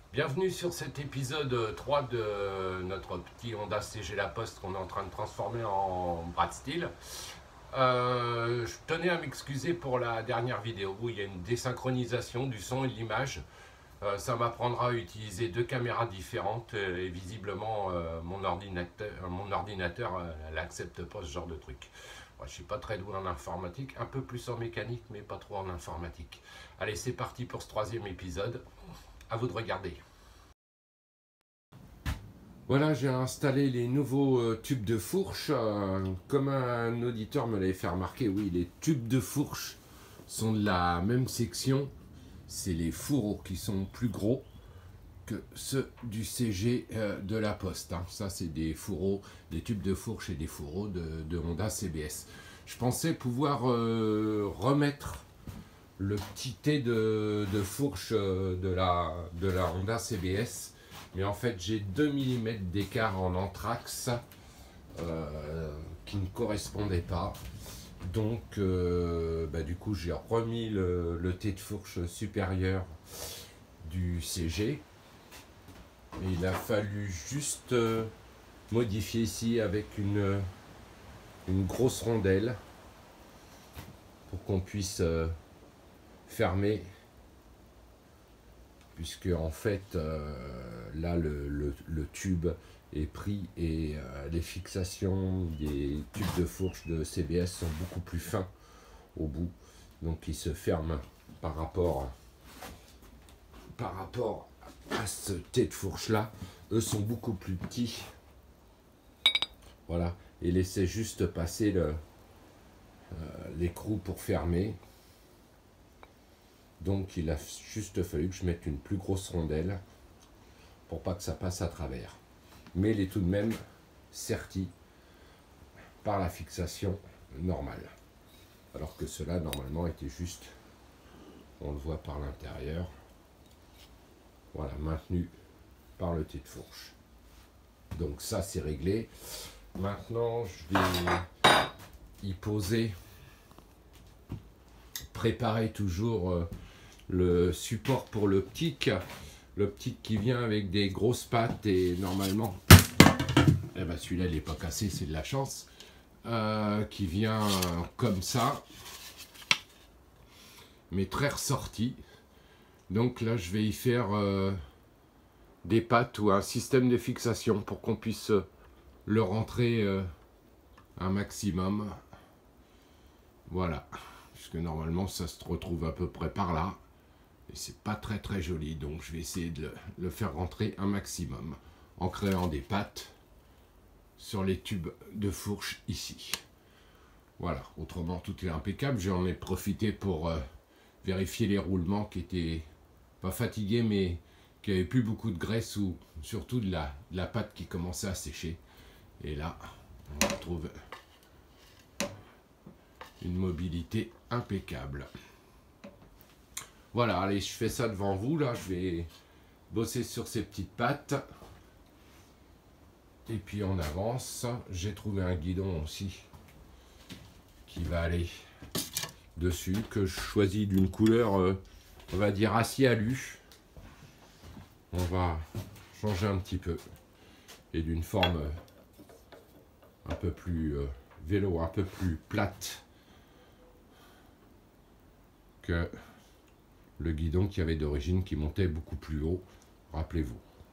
Bienvenue sur cet épisode 3 de notre petit Honda CG La Poste qu'on est en train de transformer en bras de style. Je tenais à m'excuser pour la dernière vidéo où il y a une désynchronisation du son et de l'image. Ça m'apprendra à utiliser deux caméras différentes et visiblement mon ordinateur n'accepte pas ce genre de truc. Moi, je ne suis pas très doué en informatique, un peu plus en mécanique mais pas trop en informatique. Allez, c'est parti pour ce troisième épisode. À vous de regarder. Voilà, j'ai installé les nouveaux tubes de fourche. Comme un auditeur me l'avait fait remarquer, oui, les tubes de fourche sont de la même section. C'est les fourreaux qui sont plus gros que ceux du CG de la Poste. Ça, c'est des fourreaux, des tubes de fourche et des fourreaux de Honda CBS. Je pensais pouvoir remettre le petit T de fourche de la Honda CBS. Mais en fait, j'ai 2 mm d'écart en anthrax qui ne correspondait pas. Donc, du coup, j'ai remis le T de fourche supérieur du CG. Et il a fallu juste modifier ici avec une grosse rondelle pour qu'on puisse fermer, puisque en fait là le tube est pris et les fixations des tubes de fourche de CBS sont beaucoup plus fins au bout, donc ils se ferment par rapport à ce T de fourche là. Eux sont beaucoup plus petits, voilà, et laissez juste passer l'écrou pour fermer. Donc il a juste fallu que je mette une plus grosse rondelle pour pas que ça passe à travers. Mais il est tout de même serti par la fixation normale. Alors que cela normalement était juste, on le voit par l'intérieur, voilà, maintenu par le T de fourche. Donc ça c'est réglé. Maintenant je vais y poser, préparer toujours le support pour l'optique qui vient avec des grosses pattes, et normalement celui-là il n'est pas cassé, c'est de la chance, qui vient comme ça mais très ressorti. Donc là je vais y faire des pattes ou un système de fixation pour qu'on puisse le rentrer un maximum, voilà, puisque normalement ça se retrouve à peu près par là. Et c'est pas très joli, donc je vais essayer de le faire rentrer un maximum en créant des pattes sur les tubes de fourche ici. Voilà, autrement tout est impeccable. J'en ai profité pour vérifier les roulements qui étaient pas fatigués, mais qui avaient plus beaucoup de graisse, ou surtout de la pâte qui commençait à sécher. Et là, on retrouve une mobilité impeccable. Voilà, allez, je fais ça devant vous, là, je vais bosser sur ces petites pattes. Et puis on avance. J'ai trouvé un guidon aussi qui va aller dessus, que je choisis d'une couleur, on va dire acier alu. On va changer un petit peu. Et d'une forme un peu plus vélo, un peu plus plate que le guidon qui avait d'origine, qui montait beaucoup plus haut, rappelez-vous.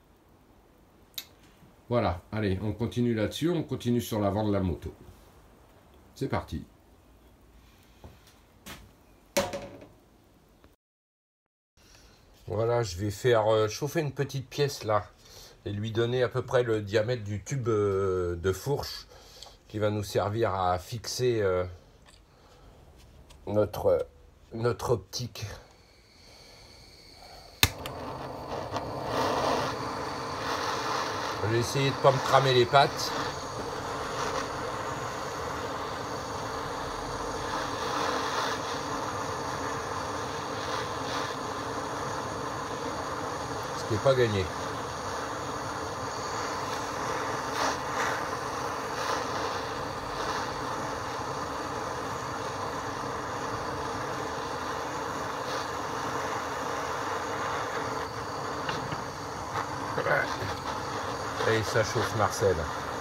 Voilà, allez, on continue là-dessus, on continue sur l'avant de la moto. C'est parti. Voilà, je vais faire chauffer une petite pièce là, et lui donner à peu près le diamètre du tube de fourche qui va nous servir à fixer notre optique. Je vais essayer de ne pas me cramer les pattes. Ce qui n'est pas gagné. Allez, ça chauffe Marcel.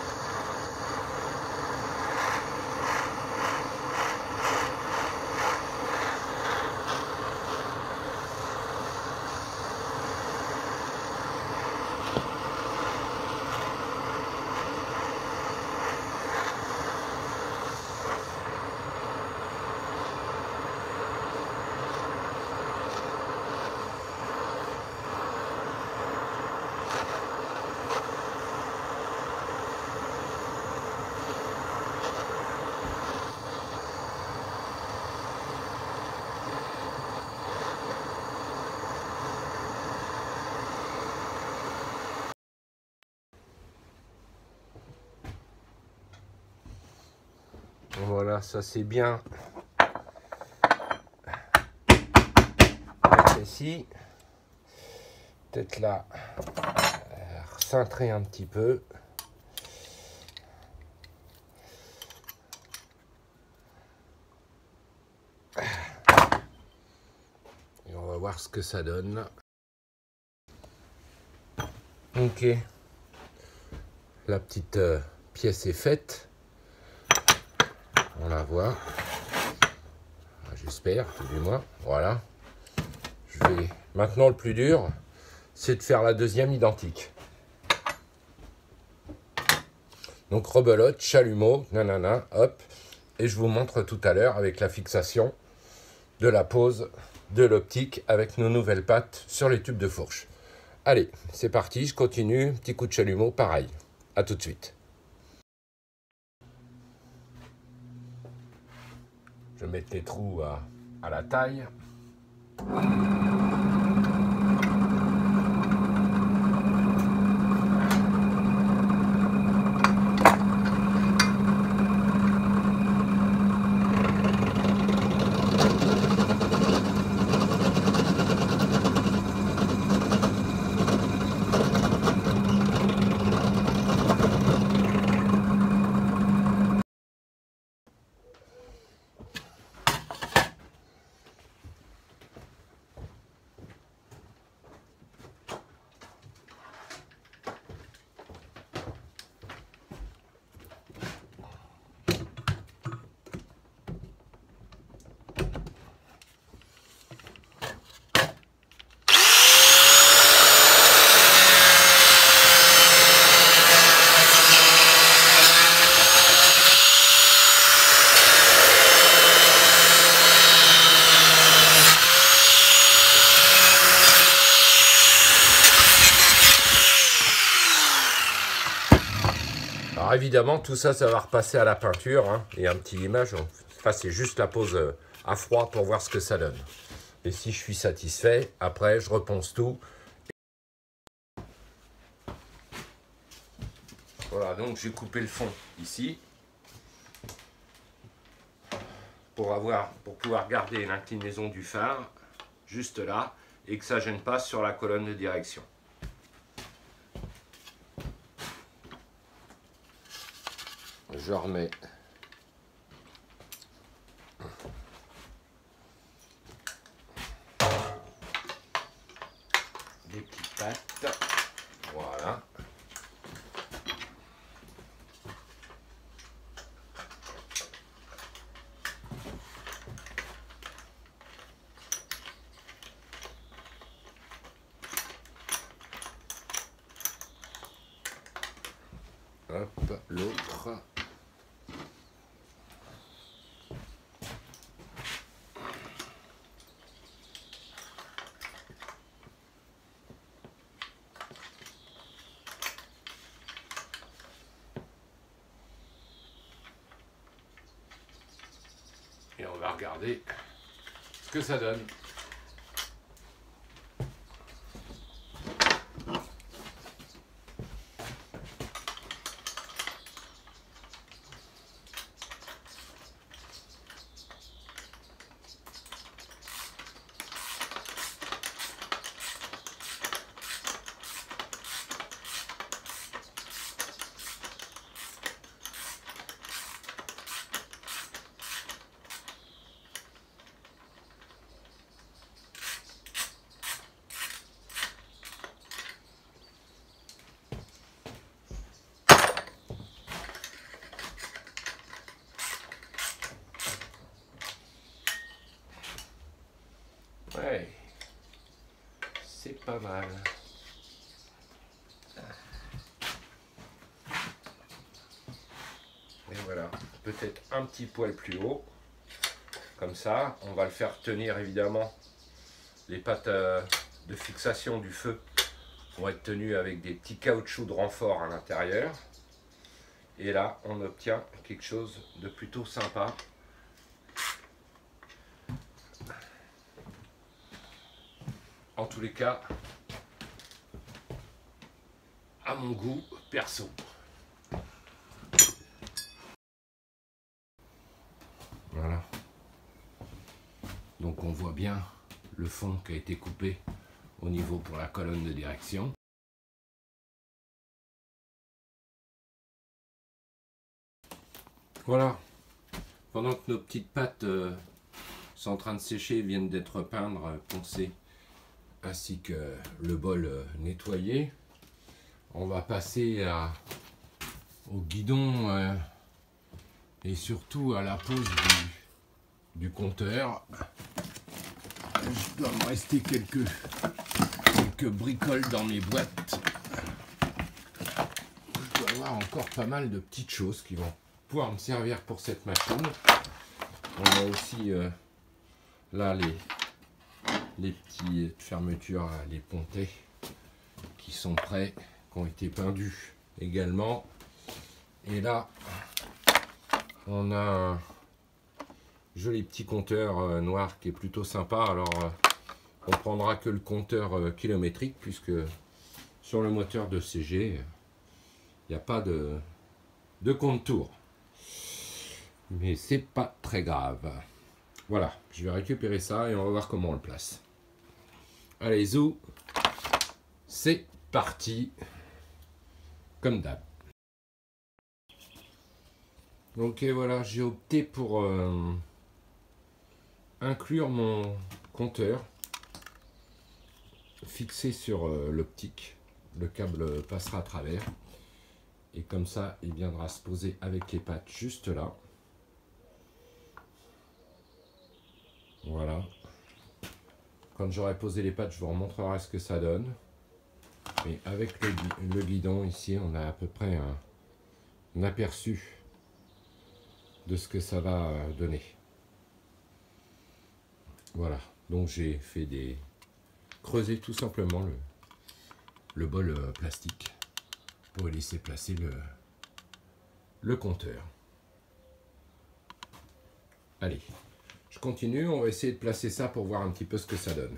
Voilà, ça c'est bien ici. Peut-être là, recintrer un petit peu. Et on va voir ce que ça donne. Ok, la petite pièce est faite. On la voit. J'espère, tout du moins. Voilà. Maintenant, le plus dur, c'est de faire la deuxième identique. Donc, rebelote, chalumeau, nanana, hop. Et je vous montre tout à l'heure avec la fixation de la pose de l'optique avec nos nouvelles pattes sur les tubes de fourche. Allez, c'est parti, je continue. Petit coup de chalumeau, pareil. À tout de suite. Je vais mettre les trous à la taille. Alors évidemment, tout ça, ça va repasser à la peinture. Hein, et un petit image. Enfin, c'est juste la pose à froid pour voir ce que ça donne. Et si je suis satisfait, après, je reponce tout. Voilà, donc j'ai coupé le fond ici. Pour pouvoir garder l'inclinaison du phare juste là. Et que ça ne gêne pas sur la colonne de direction. Je remets des petites pattes. Voilà. Hop, l'autre. Et on va regarder ce que ça donne. Ouais, c'est pas mal. Et voilà, peut-être un petit poil plus haut. Comme ça, on va le faire tenir évidemment. Les pattes de fixation du feu vont être tenues avec des petits caoutchoucs de renfort à l'intérieur. Et là, on obtient quelque chose de plutôt sympa. En tous les cas, à mon goût perso. Voilà. Donc on voit bien le fond qui a été coupé au niveau pour la colonne de direction. Voilà. Pendant que nos petites pattes sont en train de sécher, viennent d'être peintes, poncées, ainsi que le bol nettoyé, on va passer au guidon et surtout à la pose du compteur. Je dois me rester quelques bricoles dans mes boîtes. Je dois avoir encore pas mal de petites choses qui vont pouvoir me servir pour cette machine. On a aussi là les petites fermetures, les pontets qui sont prêts, qui ont été pendus également. Et là, on a un joli petit compteur noir qui est plutôt sympa. Alors, on prendra que le compteur kilométrique, puisque sur le moteur de CG, il n'y a pas de compte tour. Mais c'est pas très grave. Voilà, je vais récupérer ça et on va voir comment on le place. Allez, zou, c'est parti, comme d'hab. Ok, voilà, j'ai opté pour inclure mon compteur fixé sur l'optique. Le câble passera à travers. Et comme ça, il viendra se poser avec les pattes juste là. Voilà. Quand j'aurai posé les pattes, je vous remontrerai ce que ça donne. Et avec le guidon ici, on a à peu près un aperçu de ce que ça va donner. Voilà. Donc j'ai fait creuser tout simplement le bol plastique pour laisser placer le compteur. Allez. Je continue, on va essayer de placer ça pour voir un petit peu ce que ça donne.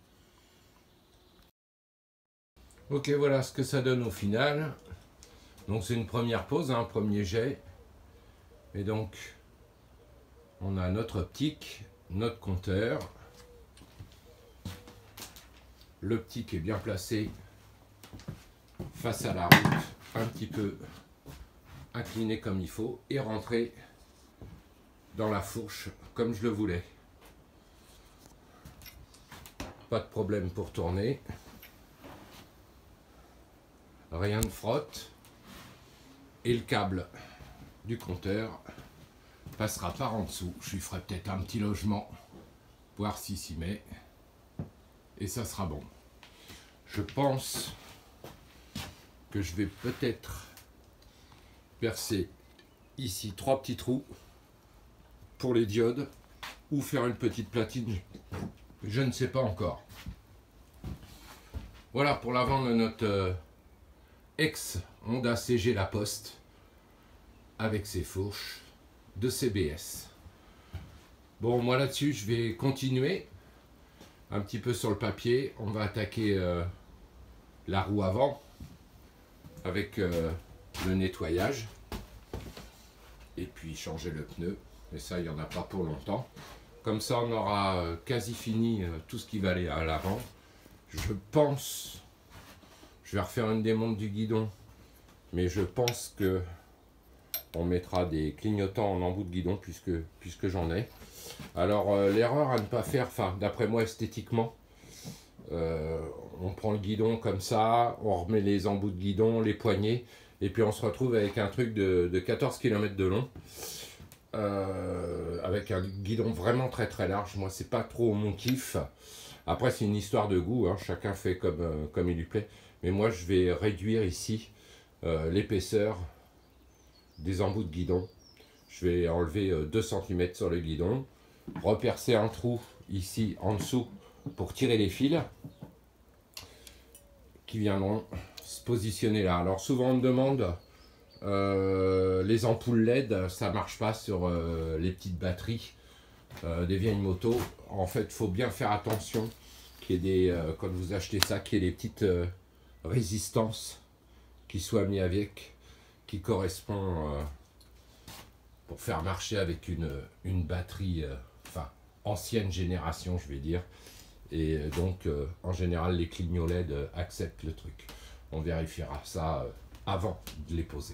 Ok, voilà ce que ça donne au final. Donc c'est une première pose, un premier jet. Et donc, on a notre optique, notre compteur. L'optique est bien placée face à la route, un petit peu incliné comme il faut, et rentré dans la fourche comme je le voulais. Pas de problème pour tourner. Rien ne frotte. Et le câble du compteur passera par en dessous. Je lui ferai peut-être un petit logement, voir s'il s'y met. Et ça sera bon. Je pense que je vais peut-être percer ici 3 petits trous pour les diodes ou faire une petite platine, je ne sais pas encore. Voilà pour l'avant de notre ex Honda CG La Poste avec ses fourches de CBS. Bon, moi là-dessus je vais continuer un petit peu sur le papier. On va attaquer la roue avant avec le nettoyage et puis changer le pneu. Mais ça, il n'y en a pas pour longtemps. Comme ça, on aura quasi fini tout ce qui va aller à l'avant. Je pense, je vais refaire une démonte du guidon, mais je pense que on mettra des clignotants en embout de guidon puisque j'en ai. Alors, l'erreur à ne pas faire, enfin, d'après moi, esthétiquement, on prend le guidon comme ça, on remet les embouts de guidon, les poignées, et puis on se retrouve avec un truc de 14 km de long. avec un guidon vraiment très très large. Moi, c'est pas trop mon kiff. Après, c'est une histoire de goût, hein. Chacun fait comme il lui plaît. Mais moi, je vais réduire ici l'épaisseur des embouts de guidon. Je vais enlever 2 cm sur le guidon, repercer un trou ici en dessous pour tirer les fils qui viendront se positionner là. Alors souvent on me demande les ampoules LED, ça marche pas sur les petites batteries des vieilles motos. En fait, il faut bien faire attention qu'il y ait des, quand vous achetez ça, qu'il y ait des petites résistances qui soient mises avec, qui correspondent pour faire marcher avec une batterie, enfin ancienne génération, je vais dire. Et donc, en général, les clignots LED acceptent le truc. On vérifiera ça avant de les poser.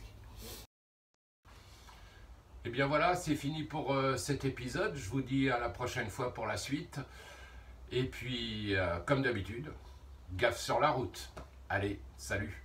Et bien voilà, c'est fini pour cet épisode. Je vous dis à la prochaine fois pour la suite. Et puis, comme d'habitude, gaffe sur la route. Allez, salut!